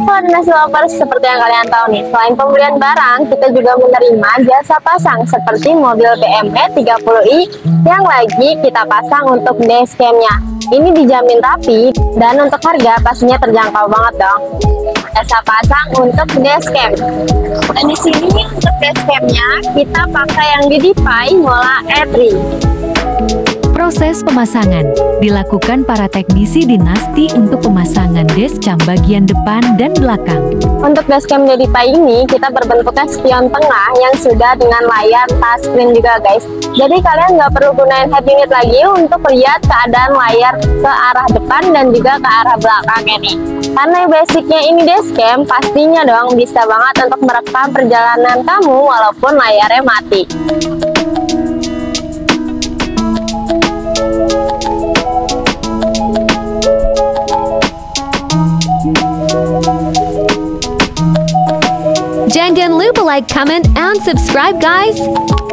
Halo Dinasti Lovers, seperti yang kalian tahu nih, selain pembelian barang, kita juga menerima jasa pasang seperti mobil BMW 30i yang lagi kita pasang untuk dashcam-nya. Ini dijamin rapi dan untuk harga pastinya terjangkau banget dong. Jasa pasang untuk dashcam. Dan di sini untuk dashcam-nya kita pakai yang Didipay Mola E3. Proses pemasangan dilakukan para teknisi Dinasti untuk pemasangan dashcam bagian depan dan belakang. Untuk dashcam Didipay ini kita berbentuknya spion tengah yang sudah dengan layar touchscreen juga guys. Jadi kalian nggak perlu gunain head unit lagi untuk lihat keadaan layar ke arah depan dan juga ke arah belakangnya nih. Karena basicnya ini dashcam, pastinya dong bisa banget untuk merekam perjalanan kamu walaupun layarnya mati. Jangan lupa like, comment, and subscribe guys!